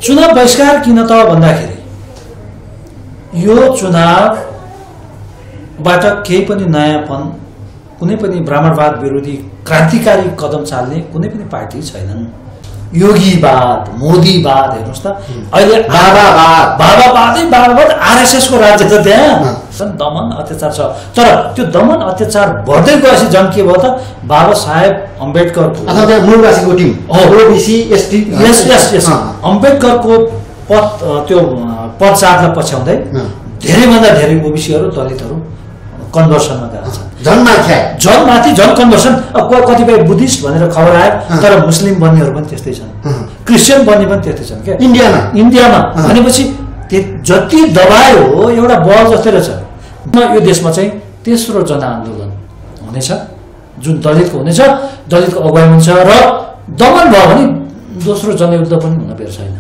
चुनाव बहिष्कार किन त भन्दाखेरि यो चुनावबाट केही पनि नयाँपन, कुनै पनि ब्राह्मणवाद विरोधी क्रान्तिकारी कदम चाल्ने कुनै पनि पार्टी छैनन्। योगीवाद, मोदीवाद हेर्नुहोस् त, अहिले बाबावाद आरएसएस को राज्य त त्यहाँ दमन अत्याचार छ। तर त्यो दमन अत्याचार बढ्दै गएपछि जन के भयो त, बाबा साहेब अम्बेडकरको मूलवासीको टिम ओबीसी एसटी अम्बेडकरको त्यो पदचारलाई पछ्याउँदै धेरैभन्दा धेरै ओबीसीहरू दलितहरू कन्भर्सनमा गएको छ। जनमाथि झन कन्भर्सन। कतिपय बुद्धिस्ट भनेर खबर आयो, तर मुस्लिम बन्नेहरू पनि त्यस्तै छन्, क्रिस्चियन बन्ने पनि त्यस्तै छन् क्या इन्डियामा। भनेपछि जति दबायो एउटा बल जस्तै रहेछ। यो देशमा चाहिँ तेस्रो जनआन्दोलन हुनेछ, जुन दलितको हुनेछ, दलितको अगुवाई हुन्छ र दमन भयो भने दोस्रो जनयुद्ध पनि हुन बेर छैन।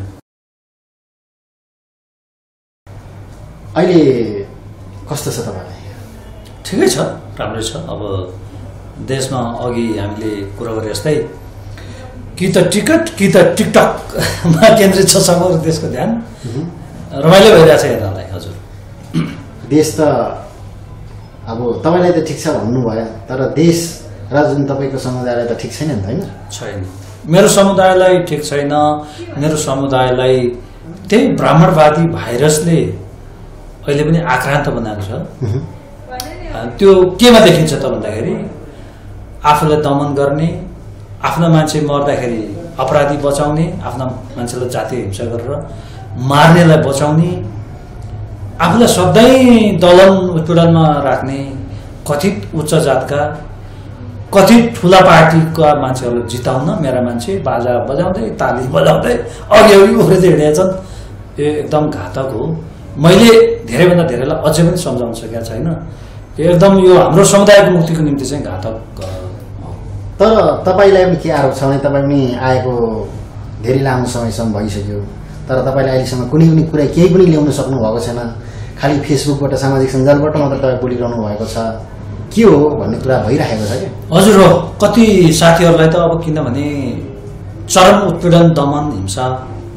अहिले कस्तो छ तपाईँलाई? ठिकै छ, राम्रै छ। अब देशमा अघि हामीले कुरा गरे जस्तै कि त टिकट कि त टिकटकमा केन्द्रित छ समग्र देशको ध्यान। रमाइलो भइरहेछ हेर्नलाई। हजुर, देश त अब तपाईँलाई त ठिक छ भन्नुभयो, तर देश र जुन तपाईँको समुदायलाई त ठिक छैन नि त, होइन? छैन, मेरो समुदायलाई ठिक छैन। मेरो समुदायलाई त्यही ब्राह्मणवादी भाइरसले अहिले पनि आक्रान्त बनाएको छ। त्यो केमा देखिन्छ त भन्दाखेरि आफूलाई दमन गर्ने, आफ्ना मान्छे मर्दाखेरि अपराधी बचाउने, आफ्ना मान्छेलाई जातीय हिंसा गरेर मार्नेलाई बचाउने, आफूलाई सधैँ दलन उत्पीडनमा राख्ने कथित उच्च जातका कथित ठुला पार्टीका मान्छेहरूलाई जिताउन मेरा मान्छे बाजा बजाउँदै ताली बजाउँदै अघि उफ्रिँदै हिँडेका छन्। यो एकदम घातक हो। मैले धेरैभन्दा धेरैलाई अझै पनि सम्झाउन सकेका छैन। एकदम यो हाम्रो समुदायको मुक्तिको निम्ति चाहिँ घातक हो। तर तपाईँलाई पनि के आरोप छ भने तपाईँ पनि आएको धेरै लामो समयसम्म भइसक्यो, तर तपाईँले अहिलेसम्म कुनै पनि कुरा केही पनि ल्याउन सक्नु भएको छैन। खालि फेसबुकबाट, सामाजिक सञ्जालबाट मात्र तपाईँ बोलिरहनु भएको छ। के हो भन्ने कुरा भइरहेको छ क्या? हजुर हो, कति साथीहरूलाई त अब किनभने चरम उत्पीडन, दमन, हिंसा,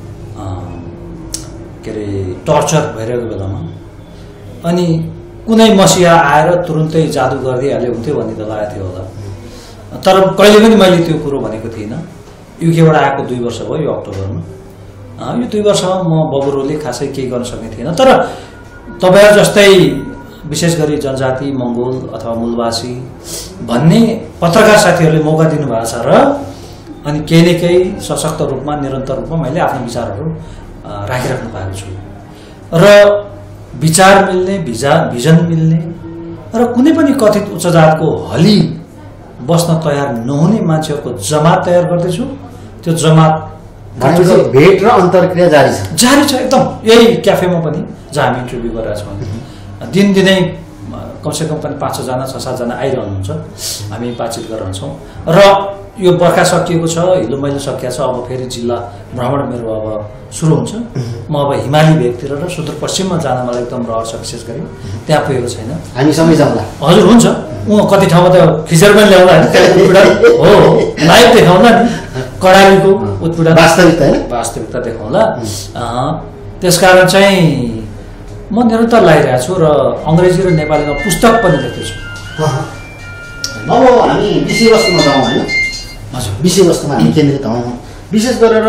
के अरे टर्चर भइरहेको बेलामा अनि कुनै मसिहा आएर तुरुन्तै जादु गरिदिइहाल्यो हुन्थ्यो भन्ने त लागेको थियो होला। तर कहिले पनि मैले त्यो कुरो भनेको थिइनँ। युकेबाट आएको 2 वर्ष भयो, यो अक्टोबरमा। यो 2 वर्षमा म बबुरोले खासै केही गर्न सक्ने थिएन। तर तपाईँहरू जस्तै विशेष गरी जनजाति, मङ्गोल अथवा मूलवासी भन्ने पत्रकार साथीहरूले मौका दिनुभएको छ र अनि केही न केही सशक्त रूपमा, निरन्तर रूपमा मैले आफ्नो विचारहरू राखिराख्नु पाएको छु। र विचार मिल्ने, भिजन मिल्ने र कुनै पनि कथित उच्च जातको हली बस्न तयार नहुने मान्छेहरूको जमात तयार गर्दैछु। त्यो जमात भेट र अन्तर्क्रिया जारी छ एकदम। यही क्याफेमा पनि जहाँ हामी इन्टरभ्यू गरेका छौँ, दिनदिनै कमसेकम पनि 5-6 जना 6-7 जना आइरहनुहुन्छ। हामी बातचित गरिरहन्छौँ र यो बर्खा सकिएको छ, हिलो मैलो सकिएको छ। अब फेरि जिल्ला भ्रमण मेरो अब सुरु हुन्छ। म अब हिमाली भेगतिर र सुदूरपश्चिममा जान मलाई एकदम रहर छ। विशेष गरी त्यहाँ पुगेको छैन। हामी सँगै जाउँला। हजुर, हुन्छ। कति ठाउँमा त खिचेर पनि ल्याउँला उत्पीडन हो, लाइभ देखाउँला नि, कडालीको उत्पीडन वास्तविकता देखाउँला। त्यसकारण चाहिँ म निरन्तर लगाइरहेको छु र अङ्ग्रेजी र नेपालीमा पुस्तक पनि लेख्दैछु। अब हामी विषयवस्तुमा जाउँ, होइन? हजुर, विषयवस्तुमा हामी केन्द्रित हौँ। विशेष गरेर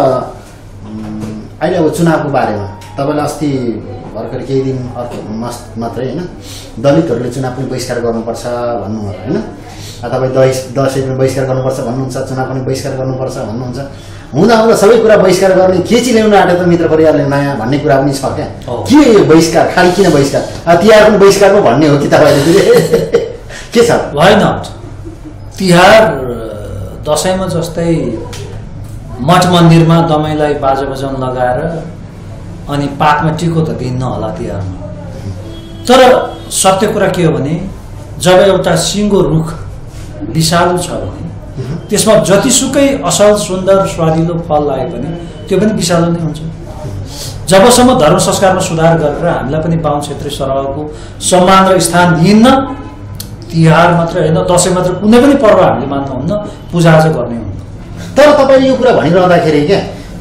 अहिले अब चुनावको बारेमा तपाईँलाई अस्ति भर्खर केही दिन मात्रै, होइन, दलितहरूले चुनाव पनि बहिष्कार गर्नुपर्छ भन्नुभयो, होइन? तपाईँ दसैँ पनि बहिष्कार गर्नुपर्छ भन्नुहुन्छ, चुनाव पनि बहिष्कार गर्नुपर्छ भन्नुहुन्छ। हुँदा सबै कुरा बहिष्कार गर्ने के चाहिँ ल्याउनु आँट्यो त मित्र परिवारले नयाँ भन्ने कुरा पनि छ क्या? के यो बहिष्कार? खालि किन बहिष्कार? तिहार पनि बहिष्कार पो भन्ने हो कि तपाईँले? के छ? Why not? तिहार दसैँमा जस्तै मठ मन्दिरमा दमाईलाई बाजा बजाउन लगाएर अनि पातमा टिको त दिन्न होला तिहारमा। तर सत्य कुरा के हो भने जब एउटा सिङ्गो रुख विषालु छ भने त्यसमा जतिसुकै असल, सुन्दर, स्वादिलो फल लागे पनि त्यो पनि विषालु नै हुन्छ। जबसम्म धर्म संस्कारमा सुधार गरेर हामीलाई पनि बाहुन क्षेत्रीय सरहको सम्मान र स्थान दिइन्न, तिहार मात्र होइन, दसैँ मात्र, कुनै पनि पर्व हामीले मान्नुहुन्न, पूजाआजा गर्ने हुन्न। तर तपाईँले यो कुरा भनिरहँदाखेरि क्या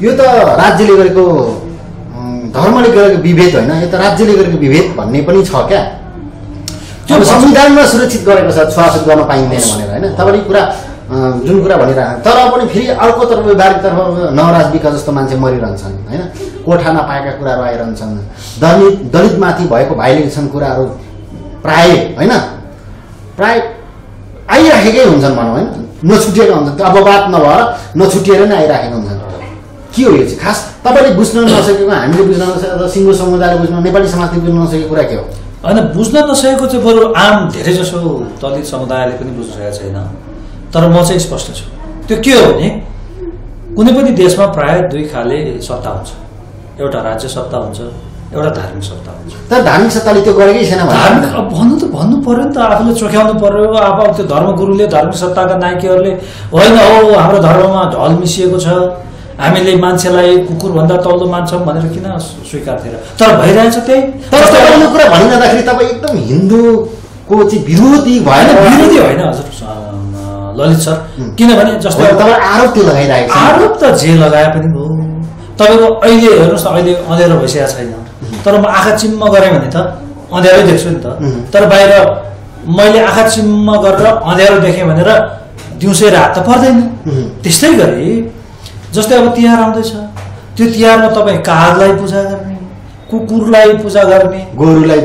यो त राज्यले गरेको धर्मले गरेको विभेद होइन, यो त राज्यले गरेको विभेद भन्ने पनि छ क्या। त्यो संविधानमा सुरक्षित गरेको छ छुवाछुत गर्न पाइँदैन भनेर होइन, तपाईँले कुरा जुन कुरा भनिरहेको। तर पनि फेरि अर्कोतर्फ व्यावहारिकतर्फ नवराजविका जस्तो मान्छे मरिरहन्छन् होइन, कोठा नपाएका कुराहरू आइरहन्छन्, दलितमाथि भएको भाइलेसन कुराहरू प्राय होइन प्राय आइराखेकै हुन्छन् भनौँ होइन, नछुटिएका हुन्छन्। त्यो अपवाद नभएर नछुटिएर नै आइराखेका हुन्छन्। के हो यो चाहिँ खास तपाईँले बुझ्न नसकेको, हामीले बुझ्न नसकेको, सिङ्गो समुदायले बुझ्न, नेपाली समाजले बुझ्न नसकेको कुरा के हो? होइन, बुझ्न नसकेको चाहिँ बरु आम धेरै जसो दलित समुदायले पनि बुझिसकेको छैन। तर म चाहिँ स्पष्ट छु। त्यो के हो भने कुनै पनि देशमा प्राय दुई खाले सत्ता हुन्छ, एउटा राज्य सत्ता हुन्छ, एउटा धार्मिक सत्ता हुन्छ। तर धार्मिक सत्ताले त्यो गरेकै छैन। धार्मिक भन्नु पर्यो नि त, आफूले चोख्याउनु पर्यो। अब त्यो धर्मगुरुले, धार्मिक सत्ताका नायकहरूले होइन हो हाम्रो धर्ममा ढल मिसिएको छ, हामीले मान्छेलाई कुकुरभन्दा तल्लो मान्छौँ भनेर किन स्वीकार थिएन? तर भइरहेछ त्यही। तर तपाईँले कुरा भनिरहँदाखेरि तपाईँ एकदम हिन्दूको चाहिँ विरोधी भएन? विरोधी होइन हजुर ललित सर, किनभने जस्तो तपाईँ आरोप त्यो लगाइरहेको छ। आरोप त जे लगाए पनि भयो। तपाईँको अहिले हेर्नुहोस् न, अहिले अँध्यारो भइसकेको छैन, तर म आँखा चिम्म गरेँ भने त अँध्यारै देख्छु नि त। तर बाहिर मैले आँखा चिम्म गरेर अँध्यारो देखेँ भनेर दिउँसै रात त पर्दैन। त्यस्तै गरी जस्तै अब तिहार आउँदैछ, त्यो तिहारमा तपाईँ कागलाई पूजा गर्ने, कुकुरलाई पूजा गर्ने, गोरुलाई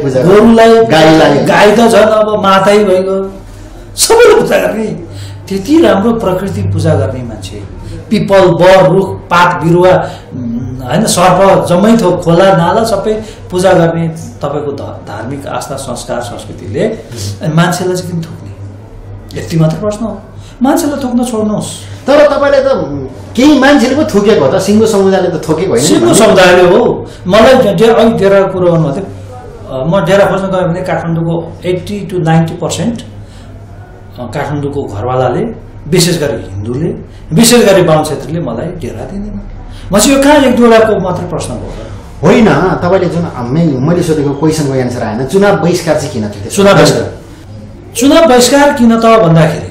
गाई त झन् अब मातै भइगयो, सबैले पूजा गर्ने। त्यति राम्रो प्रकृति पूजा गर्ने मान्छे, पिपल, बर, रुख, पात बिरुवा होइन, सर्प, जम्मै थोक, खोला नाला सबै पूजा गर्ने तपाईँको धार्मिक आस्था, संस्कार, संस्कृतिले मान्छेलाई चाहिँ किन थोक्ने? यति मात्र प्रश्न हो। मान्छेलाई थोक्न छोड्नुहोस्। तर तपाईँले त केही मान्छेले पो थोकेको हो त, सिङ्गो समुदायले त थोकेको होइन। सिङ्गो समुदायले हो। मलाई अघि डेराको कुरो गर्नुभएको थियो। म डेरा खोज्न गएँ भने काठमाडौँको 80 to 90% काठमाडौँको घरवालाले, विशेष गरी हिन्दूले, विशेष गरी बाहुन क्षेत्रीले मलाई डेरा दिँदैन। म चाहिँ यो कहाँ एक दुईवटाको मात्र प्रश्न भयो होइन। तपाईँले जुन मैले सोधेको क्वेसनको एन्सर आएन। चुनाव बहिष्कार चाहिँ किन थियो? चुनाव बहिष्कार किन त भन्दाखेरि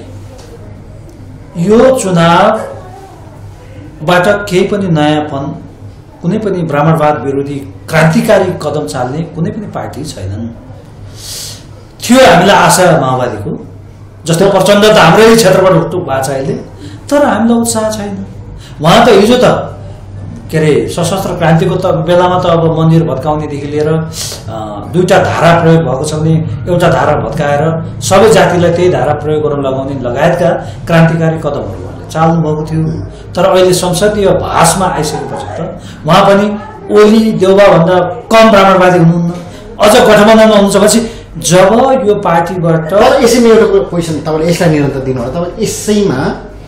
यो चुनावबाट केही पनि नयाँपन, कुनै पनि ब्राह्मणवाद विरोधी क्रान्तिकारी कदम चाल्ने कुनै पनि पार्टी छैनन्। थियो हामीलाई आशा माओवादीको, जस्तो प्रचण्ड त हाम्रै क्षेत्रबाट हुटुक भएको छ अहिले, तर हामीलाई उत्साह छैन। उहाँ त हिजो त के अरे सशस्त्र क्रान्तिको त बेलामा त अब मन्दिर भत्काउनेदेखि लिएर दुईवटा धारा प्रयोग भएको छ भने एउटा धारा भत्काएर सबै जातिलाई त्यही धारा प्रयोग गर्न लगाउने लगायतका क्रान्तिकारी कदमहरू उहाँले चाल्नु भएको थियो। तर अहिले संसदीय भाषमा आइसकेपछि त उहाँ पनि ओली देउबाभन्दा कम ब्राह्मणवादी हुनुहुन्न, अझ गठबन्धनमा हुनुहुन्छ। पछि जब यो पार्टीबाट यसैमा एउटा क्वेसन तपाईँले यसलाई निरन्तर दिनु होला। तपाईँ यसैमा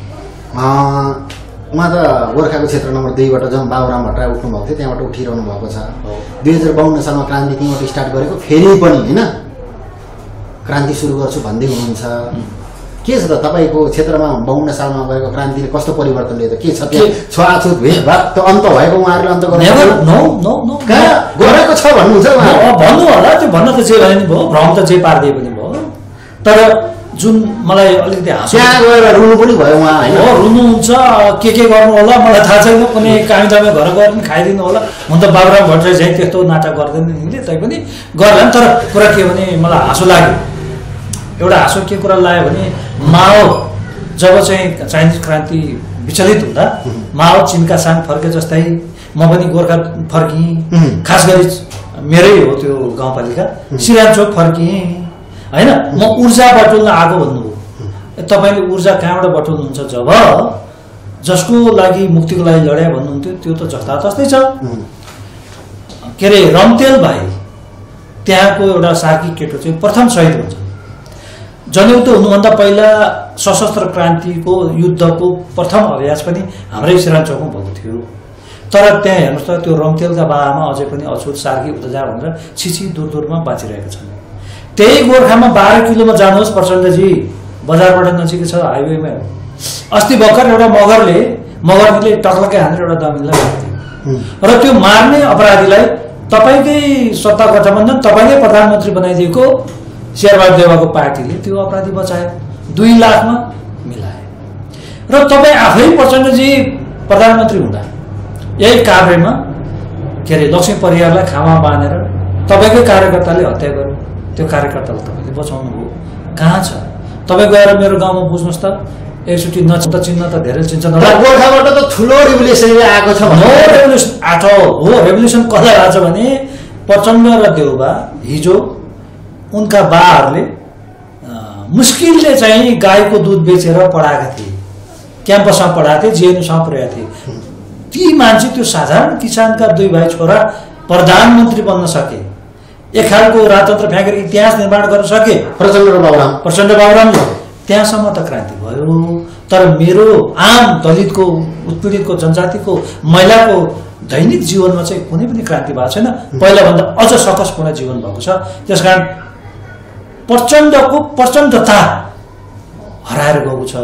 उहाँ त गोर्खाको क्षेत्र नम्बर 2बाट जब बाबुराम भट्टराई उठ्नु भएको थियो त्यहाँबाट उठिरहनु भएको छ। 2052 सालमा क्रान्ति त्यहीँबाट स्टार्ट गरेको, फेरि पनि होइन क्रान्ति सुरु गर्छु भन्दै हुनुहुन्छ। के छ त तपाईँको क्षेत्रमा 52 सालमा भएको क्रान्तिले कस्तो परिवर्तन ल्यायो त? के छ त्यो छुवाछुत भेदभाव त अन्त भएको उहाँहरूले अन्त गरेको छ भन्नुहुन्छ? भन्नु होला, त्यो भन्न त जे भने नि भयो, भ्रम त जे पारिदिए पनि भयो। तर जुन मलाई अलिकति त्यहाँ गएर रुनु पनि भयो उहाँ होइन? रुनुहुन्छ, के गर्नु होला मलाई थाहा छैन। कुनै कामी दामी घर गएर पनि खाइदिनु होला। हुन त बाबुराम भट्टराई चाहिँ त्यस्तो नाटक गर्दैन यिनले, तैपनि गर्ला। तर कुरा के भने मलाई हाँसो लाग्यो। एउटा हाँसो के कुरा लाग्यो भने माओ जब चाहिँ चाइनिज क्रान्ति विचलित हुँदा माओ चिनका साङ फर्के जस्तै म पनि गोर्खा फर्किएँ। खास गरी मेरै हो त्यो गाउँपालिका सिराचोक फर्किएँ होइन। म ऊर्जा बटुल्न आएको भन्नुभयो। तपाईँले ऊर्जा कहाँबाट बटुल्नुहुन्छ? जब जसको लागि मुक्तिको लागि लडाइँ भन्नुहुन्थ्यो त्यो त जस्तातस्तै छ। के अरे रम्तेल भाइ त्यहाँको एउटा सार्की केटो चाहिँ प्रथम शहीद हुन्छ। जनयुद्ध हुनुभन्दा पहिला सशस्त्र क्रान्तिको युद्धको प्रथम अभ्यास पनि हाम्रै सिराचोकमा भएको थियो। तर त्यहाँ हेर्नुहोस् त त्यो रम्तेलका बाबामा अझै पनि अछुत सार्की उता जा भनेर छिछि दूरमा बाँचिरहेका छन्। त्यही गोर्खामा 12 किलोमा जानुहोस् प्रचण्डजी, बजारबाट नजिकै छ, हाइवेमा। अस्ति भर्खर एउटा मगरले टक्लकै हानेर एउटा दमिनलाई मार्थ्यो। र त्यो मार्ने अपराधीलाई तपाईँकै सत्ता गठबन्धन, तपाईँले प्रधानमन्त्री बनाइदिएको शेरबहादुर देउवाको पार्टीले त्यो अपराधी बचायो, 2 लाखमा मिलायो। र तपाईँ आफै प्रचण्डजी प्रधानमन्त्री हुँदा यही काभ्रेमा के अरे लक्ष्मी परियारलाई खामा बाँधेर तपाईँकै कार्यकर्ताले हत्या गर्यो। त्यो कार्यकर्तालाई तपाईँले बचाउनु हो, कहाँ छ? तपाईँ गएर मेरो गाउँमा बुझ्नुहोस् त, एकचोटि नचिन्त चिन्ह त धेरै चिन्छ। गोर्खाबाट त ठुलो रेभोल्युसन आएको छ। नो रेभोल्युसन एट अल हो। रेभोल्युसन कता आएको छ भने प्रचण्ड र देउबा हिजो उनका बाहरूले मुस्किलले चाहिँ गाईको दुध बेचेर पढाएका थिए, क्याम्पसमा पढाएको थिए, जेएनयूसँग पढाएका थिए। ती मान्छे त्यो साधारण किसानका 2 भाइ छोरा प्रधानमन्त्री बन्न सके, एक खालको राजतन्त्र फ्याँकेर इतिहास निर्माण गर्न सके प्रचण्ड र बाबुरामले। त्यहाँसम्म त क्रान्ति भयो। तर मेरो आम दलितको, उत्पीडितको, जनजातिको, महिलाको दैनिक जीवनमा चाहिँ कुनै पनि क्रान्ति भएको छैन। पहिलाभन्दा अझ सकसपूर्ण जीवन भएको छ। त्यसकारण प्रचण्डको प्रचण्डता हराएर गएको छ,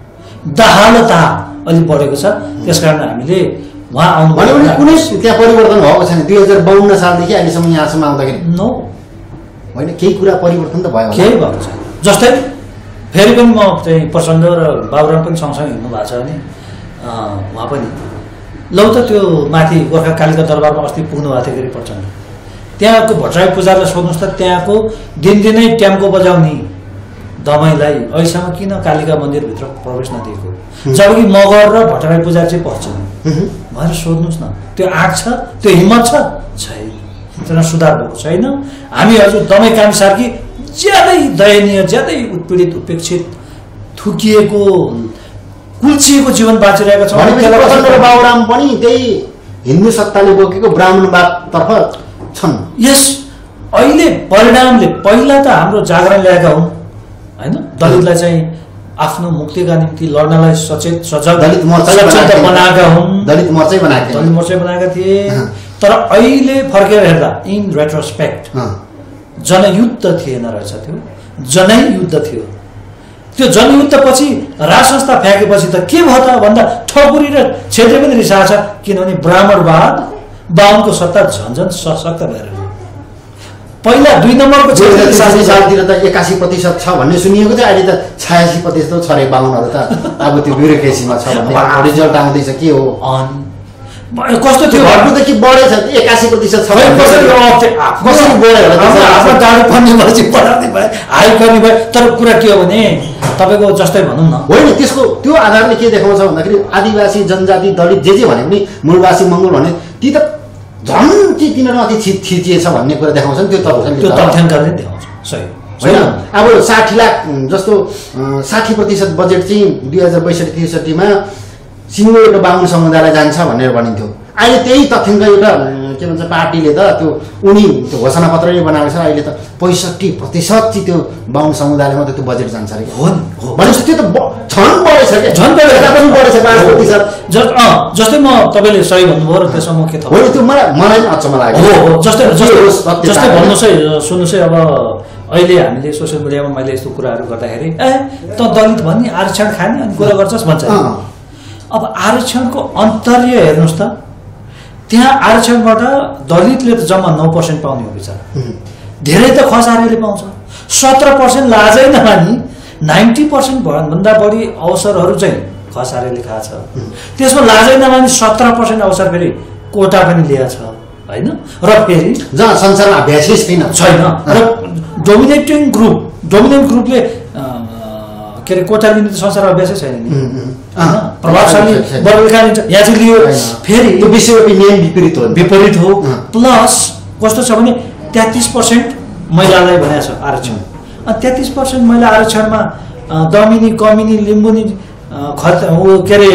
दहालता अलिक बढेको छ। त्यसकारण हामीले उहाँ आउनु भने कुनै त्यहाँ परिवर्तन भएको छैन 2052 सालदेखि अहिलेसम्म यहाँसम्म आउँदाखेरि। नो होइन, केही कुरा परिवर्तन त भयो, केही भएको छैन। जस्तै फेरि पनि म चाहिँ प्रचण्ड र बाबुराम पनि सँगसँगै हिँड्नु भएको छ भने उहाँ पनि लौ त त्यो माथि गोर्खा कालिका दरबारमा अस्ति पुग्नु भएको थियो फेरि प्रचण्ड। त्यहाँको भट्टराई पुजारीलाई सोध्नुहोस् त, त्यहाँको दिनदिनै ट्याम्को बजाउने दमाईलाई अहिलेसम्म किन कालिका मन्दिरभित्र प्रवेश नदिएको, जबकि मगर र भट्टराई पुजारी चाहिँ पस्छन् भनेर सोध्नुहोस् न। त्यो आँट छ, त्यो हिम्मत छैन। त्यसमा सुधार भएको छैन। हामी हजुर दमाई कामी सार्की ज्यादै दयनीय, ज्यादै उत्पीडित, उपेक्षित, थुकिएको, कुल्चिएको जीवन बाँचिरहेका छौँ। प्रचण्ड र बाबुराम पनि त्यही हिन्दू सत्ताले बोकेको ब्राह्मणवादतर्फ छन्। यस अहिले परिणामले पहिला त हाम्रो जागरण ल्याएका हुन् होइन, दलितलाई चाहिँ आफ्नो मुक्तिका निम्ति लड्नलाई सचेत सजग दलित मोर्चा बनाएका हुन्, दलित मोर्चै बनाएका थिए। तर अहिले फर्केर हेर्दा इन रेट्रोस्पेक्ट जनयुद्ध थिएन रहेछ, त्यो जनयुद्ध थियो। त्यो जनयुद्धपछि राज संस्था फ्याँकेपछि त के भयो त भन्दा ठकुरी र क्षेत्री पनि रिसाएको छ। किनभने ब्राह्मणवाद बाहुनको सत्ता झन्झन सशक्त भएर पहिला 2 नम्बरको 86 सालतिर त 81% छ भन्ने सुनिएको थियो, अहिले त 86% छ रे बाहुनहरू त। अब त्यो ब्युरोक्रेसीमा छ भन्ने रिजल्ट आउँदैछ, के हो कस्तो थियो घट्नुदेखि बढेछ 81% छ। कसरी बढ्यो आफ्नो गाडी पर्ने भएपछि बढाउने भए हाई गर्ने भए। तर कुरा के हो भने तपाईँको जस्तै भनौँ न, होइन त्यसको त्यो आधारले के देखाउँछ भन्दाखेरि आदिवासी, जनजाति, दलित जे भने पनि मूलवासी, मङ्गोल भने ती त झन् कि तिनीहरूमा अति थिचिएछ भन्ने कुरा देखाउँछ नि। त्यो तथ्याङ्कले देखाउँछ, सही होइन। अब 60 लाख जस्तो 60% बजेट चाहिँ 2062-63 सिङ्गो एउटा बाहुन समुदायलाई जान्छ भनेर भनिन्थ्यो। अहिले त्यही तथ्याङ्क एउटा के भन्छ पार्टीले त त्यो उनी त्यो घोषणा पत्र नै बनाएको छ। अहिले त 65% चाहिँ त्यो बाहुन समुदायले मात्रै त्यो बजेट जान्छ अरे। हो भनेपछि त्यो त झन् बढेछ क्या, झन् पनि बढेछ 5%। जस्तै म तपाईँले सही भन्नुभयो र त्यसमा म के थाहा होइन, त्यो मलाई अचम्म लाग्यो। हो जस्तै भन्नुहोस् है, सुन्नुहोस् है। अब अहिले हामीले सोसियल मिडियामा मैले यस्तो कुराहरू गर्दाखेरि त दलित भन्ने आरक्षण खाने अनि कुरा गर्छस् भन्छ। अब आरक्षणको अन्तर्य हेर्नुहोस् त, त्यहाँ आरक्षणबाट दलितले त जम्मा 9% पाउने हो विचार, धेरै त खसारेले पाउँछ। 17% लाजै नमानी 90% भन्दा बढी अवसरहरू चाहिँ खसारेले खाछ। त्यसमा लाजै नमानी 17% अवसर फेरि कोटा पनि लिएछ होइन। र फेरि जहाँ संसारमा अभ्यासै छैन र डोमिनेन्ट ग्रुपले के अरे कोटा लिने त संसारमा अभ्यासै छैन नि, प्रभावशाली वर्गले लिन्छ। यहाँ चाहिँ लियो फेरि त्यो विश्वव्यापी नियम विपरीत हो। प्लस कस्तो छ भने 33% महिलालाई भनेको छ आरक्षण। अनि 33% महिला आरक्षणमा दमिनी, कमिनी, लिम्बुनी, के अरे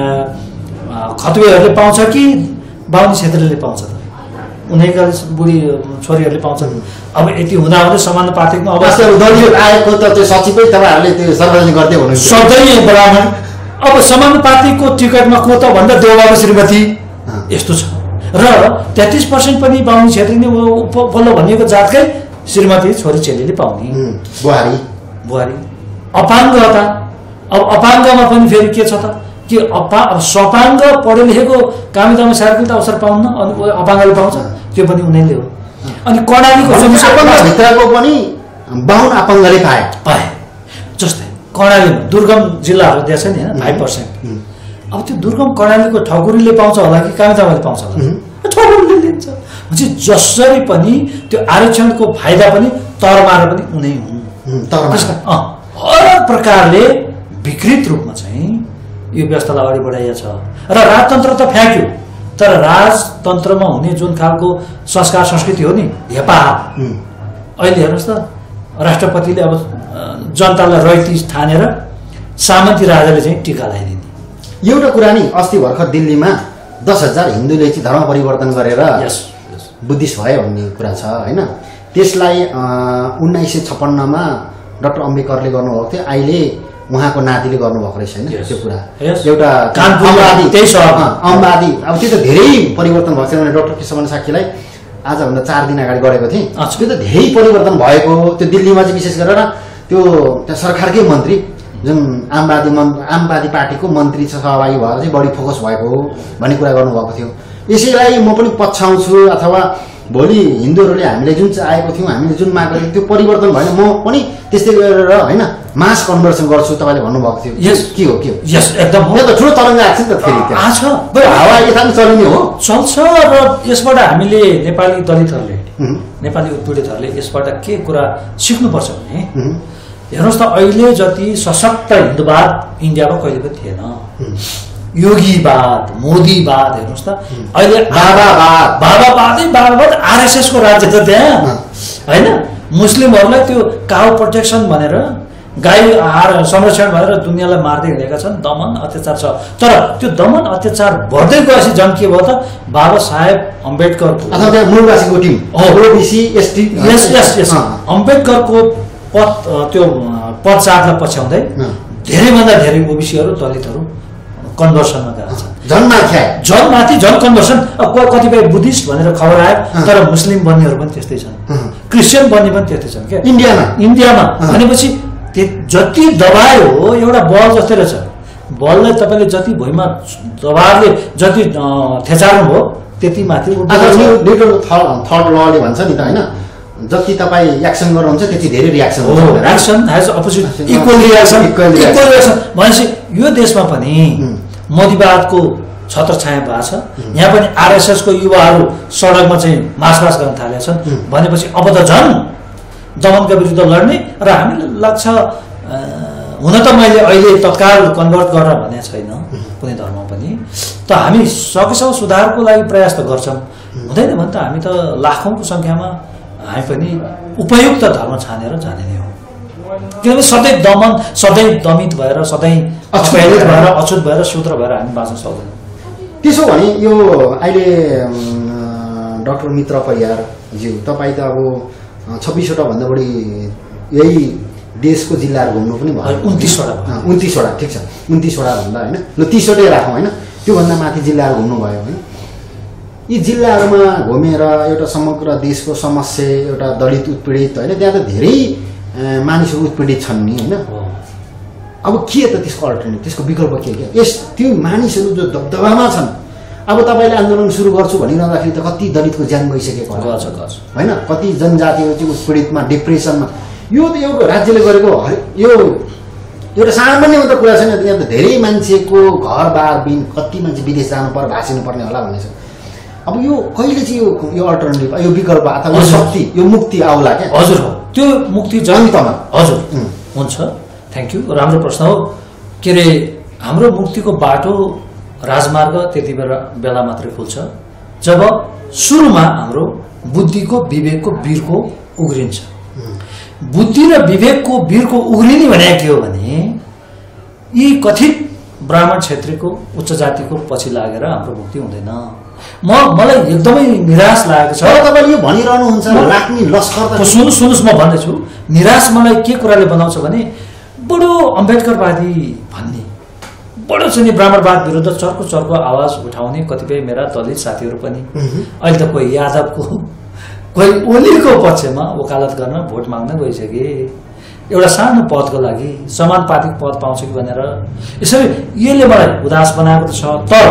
खतुवेहरूले पाउँछ कि बाहुन क्षेत्रले पाउँछ त? उनीका बुढी छोरीहरूले पाउँछन्। अब यति हुँदा हुँदै समानुपातिकमा अवस्था दलित आएको त त्यो सचिवै तपाईँहरूले त्यो सार्वजनिक गर्दै हुनुहुन्छ सधैँ ब्राह्मण। अब समानुपातिकको टिकटमा को त भन्दा देउबाको श्रीमती यस्तो छ। र 33% पनि बाहुन क्षेत्री नै पल्लो भनिएको जातकै श्रीमती छोरी चेलीले पाउने, बुहारी। अपाङ्गता, अब अपाङ्गमा पनि फेरि के छ त कि सपाङ्ग पढे लेखेको कामी सार्की त अवसर पाउन्न, अनि अपाङ्गले पाउँछ, त्यो पनि उनीहरूले हो। अनि कर्णालीको भित्रको पनि बाहुन अपाङ्गले पाए। जस्तै कर्णालीमा दुर्गम जिल्लाहरू दिएछ नि होइन 5%। अब त्यो दुर्गम कर्णालीको ठकुरीले पाउँछ होला कि कामिताबाले पाउँछ होला, ठकुरीले लिन्छ। भनेपछि जसरी पनि त्यो आरक्षणको फाइदा पनि तरमार पनि उनै हुन्। हर प्रकारले विकृत रूपमा चाहिँ यो व्यवस्थालाई अगाडि बढाइएको छ र राजतन्त्र त फ्याँक्यो, तर राजतन्त्रमा हुने जुन खालको संस्कार संस्कृति हो नि हेपा, अहिले हेर्नुहोस् त राष्ट्रपतिले अब जनतालाई रैती ठानेर सामन्ती राजाले चाहिँ टीका लगाइदिने। एउटा कुरा नि अस्ति भर्खर दिल्लीमा 10,000 हिन्दूले चाहिँ धर्म परिवर्तन गरेर बुद्धिस्ट भयो भन्ने कुरा छ होइन। त्यसलाई 1956मा डाक्टर अम्बेडकरले गर्नुभएको थियो, अहिले उहाँको नातिले गर्नुभएको रहेछ होइन त्यो कुरा। एउटा अम्बादी अब त्यो त धेरै परिवर्तन भएको छ। भने डाक्टर केशवन साक्यलाई आजभन्दा 4 दिन अगाडि गरेको थिएँ, त्यो त धेरै परिवर्तन भएको। त्यो दिल्लीमा चाहिँ विशेष गरेर त्यो त्यहाँ सरकारकै मन्त्री जुन आमवादी पार्टीको मन्त्री सहभागी भएर चाहिँ बढी फोकस भएको हो भन्ने कुरा गर्नुभएको थियो। यसैलाई म पनि पछ्याउँछु, अथवा भोलि हिन्दूहरूले हामीले जुन चाहेको थियौँ, हामीले जुन माग गरेको त्यो परिवर्तन भएन, म पनि त्यस्तै गरेर होइन मास कन्भर्सन गर्छु तपाईँले भन्नुभएको थियो। यस के हो यस एकदम हो। त ठुलो तरङ्ग आएको छ नि त फेरि आछ हावा यथामा चलिने हो चल्छ। र यसबाट हामीले नेपाली दलितहरूले नेपाली उत्पीडितहरूले यसबाट के कुरा सिक्नुपर्छ भने हेर्नुहोस् त अहिले जति सशक्त हिन्दूवाद इन्डियामा कहिले पनि थिएन। योगीवाद मोदीवाद हेर्नुहोस् त अहिले बाबावाद आरएसएस को राज्य त त्यहाँ होइन। मुस्लिमहरूलाई त्यो काउ प्रोटेक्सन भनेर गाई आहार संरक्षण भनेर दुनियाँलाई मार्दै हिँडेका छन्, दमन अत्याचार छ। तर त्यो दमन अत्याचार बढ्दै गएपछि जन के भयो त बाबा साहेब अम्बेडकरको मूलवासीको टिम ओबीसी एसटी अम्बेडकरको त्यो पदचारलाई पछ्याउँदै धेरैभन्दा धेरै ओबीसीहरू दलितहरू कन्भर्सनमा गएका छन्। जनमाथि झन कन्भर्सन। कतिपय बुद्धिस्ट भनेर खबर आयो, तर मुस्लिम बन्नेहरू पनि त्यस्तै छन्, क्रिस्चियन बन्ने पनि त्यस्तै छन् क्या इन्डियामा। भनेपछि जति दबायो एउटा बल जस्तै रहेछ, बललाई तपाईँले जति भुइँमा दबावले जति थेचार्नु भयो त्यति माथि थर्ड लले भन्छ नि त होइन, जति तपाईँ एक्सन गर्नुहुन्छ त्यति धेरै रियाक्सन हुन्छ। Reaction has opposite equal reaction भनेपछि यो देशमा पनि मोदीवादको छत्रछाया भएको छ। यहाँ पनि आरएसएसको युवाहरू सडकमा चाहिँ मार्चपास्ट गर्न थालेका छन्। भनेपछि अब त झन् दमनका विरुद्ध लड्ने। र हामीलाई लाग्छ हुन त मैले अहिले तत्काल कन्भर्ट गरेर भनेको छैन कुनै धर्म पनि, त हामी सकेसम्म सुधारको लागि प्रयास त गर्छौँ। हुँदैन भने त हामी त लाखौँको सङ्ख्यामा हामी पनि उपयुक्त धर्म छानेर जाने नै हो। किनभने सधैँ दमन सधैँ दमित भएर सधैँ अपहेलित भएर अछुत भएर शूद्र भएर हामी बाँच्न सक्दैनौँ। त्यसो भने यो अहिले डाक्टर मित्र परियारज्यू तपाईँ त अब 26वटा भन्दा बढी यही देशको जिल्लाहरू घुम्नु पनि भयो। 29वटा ठिक छ, 29वटा भन्दा होइन ल 30वटै राखौँ होइन, त्योभन्दा माथि जिल्लाहरू घुम्नु भयो होइन। यी जिल्लाहरूमा घुमेर एउटा समग्र देशको समस्या, एउटा दलित उत्पीडित होइन, त्यहाँ त धेरै मानिसहरू उत्पीडित छन् नि होइन। अब के त त्यसको अल्टरनेटिभ, त्यसको विकल्प के त्यो मानिसहरू जो दबदबामा छन्। अब तपाईँले आन्दोलन सुरु गर्छु भनिरहँदाखेरि त कति दलितको ज्यान गइसकेको होइन, कति जनजातिहरू चाहिँ उत्पीडितमा डिप्रेसनमा। यो त एउटा राज्यले गरेको यो एउटा सामान्य मात्र कुरा छैन, यहाँ त धेरै मान्छेको घरबार बिन कति मान्छे विदेश जानु पर्यो भाँसिनु पर्ने होला भन्ने छ। अब यो कहिले चाहिँ यो अल्टरनेटिभ यो विकल्प अथवा शक्ति यो मुक्ति आउला क्या? हजुर हो, त्यो मुक्ति जनतामा हजुर हुन्छ। थ्याङ्क यू, राम्रो प्रश्न हो। के अरे हाम्रो मुक्तिको बाटो राजमार्ग त्यति बेला मात्रै खुल्छ जब सुरुमा हाम्रो बुद्धिको विवेकको वीरको उग्रिन्छ। बुद्धि र विवेकको वीरको उग्रिने भने के हो भने यी कथित ब्राह्मण क्षेत्रको उच्च जातिको पछि लागेर हाम्रो मुक्ति हुँदैन। मलाई एकदमै निराश लागेको छ। तपाईँले यो भनिरहनुहुन्छ लाग्ने लस्कर त सुन्नुहोस् म भन्दैछु। निराश मलाई के कुराले बनाउँछ भने बडो अम्बेडकरवादी भन्ने बडो चाहिँ ब्राह्मणवाद विरुद्ध चर्को चर्को आवाज उठाउने कतिपय मेरा दलित साथीहरू पनि अहिले त कोही यादवको कोही ओलीको पक्षमा वकालत गर्न भोट माग्न गइसके। एउटा सानो पदको लागि समानुपातिक पद पाउँछ कि भनेर यसरी यसले मलाई उदास बनाएको छ। तर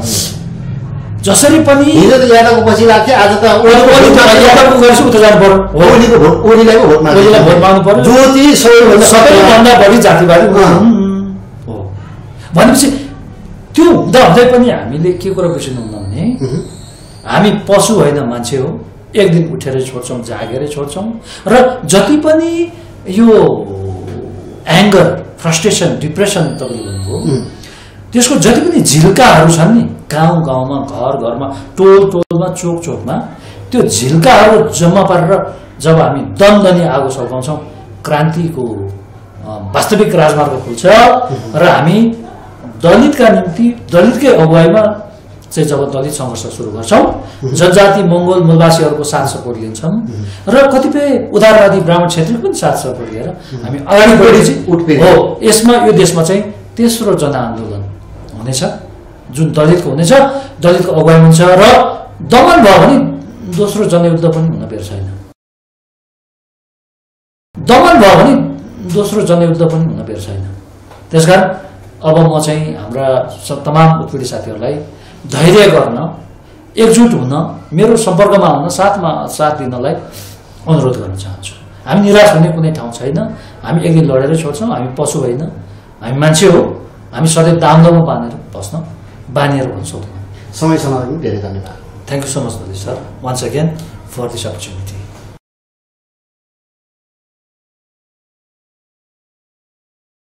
जसरी पनि हिजो त यादवको पछि लाग्थ्यो, आज त यादवको गरेपछि उता जानु पर्यो, ओलीलाई भोट माग्नु पर्यो, जो चाहिँ सबैभन्दा बढी जातिवादी हो। भनेपछि त्यो हुँदा हुँदै पनि हामीले के कुरा बुझ्नु हुँदा भने हामी पशु होइन मान्छे हो। एक दिन उठेरै छोड्छौँ, जागेरै छोड्छौँ र जति पनि यो एङ्गर, फ्रस्ट्रेसन, डिप्रेसन तपाईँले भन्नुभयो त्यसको जति पनि झिल्काहरू छन् नि गाउँ गाउँमा, घर घरमा, टोल टोलमा, चोक चोकमा त्यो झिल्काहरू जम्मा पारेर जब हामी दनदनी आगो सल्काउँछौँ क्रान्तिको वास्तविक राजमार्ग खुल्छ र हामी दलितका निम्ति दलितकै अगुवाईमा चाहिँ जब दलित सङ्घर्ष सुरु गर्छौँ, जनजाति मङ्गोल मूलवासीहरूको साथ सपोर्ट लिन्छौँ र कतिपय उदारवादी ब्राह्मण क्षेत्रीको पनि साथ सपोर्ट लिएर हामी अगाडि बढेपछि हो यसमा यो देशमा चाहिँ तेस्रो जनआन्दोलन हुनेछ जुन दलितको हुनेछ, दलितको अगुवाई हुन्छ र दमन भयो भने दोस्रो जनयुद्ध पनि हुन बेर छैन। दमन भयो भने दोस्रो जनयुद्ध पनि हुन बेर छैन। त्यसकारण अब म चाहिँ हाम्रा तमाम उत्पीडित साथीहरूलाई धैर्य गर्न, एकजुट हुन, मेरो सम्पर्कमा हुन, साथ दिनलाई अनुरोध गर्न चाहन्छु। हामी निराश हुने कुनै ठाउँ छैन। हामी एक दिन लडेरै छोड्छौँ। हामी पशु होइन, हामी मान्छे हो। हामी सधैँ दामदोमा बानिएर भन्न सक्दैनौँ। समयसम्म धेरै धन्यवाद। Thank you so much, Nadi sir, once again for this opportunity.